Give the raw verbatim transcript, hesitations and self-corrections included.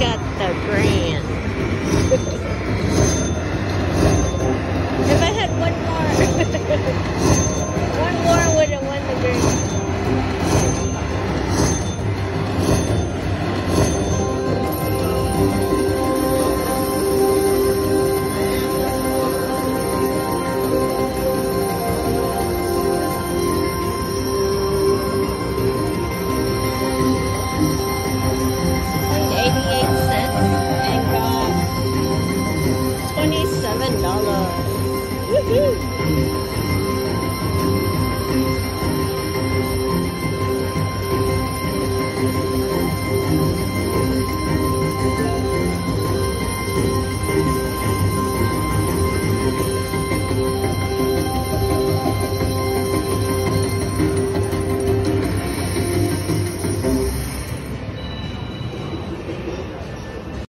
got the grand. If I had one more, one more would have won the grand.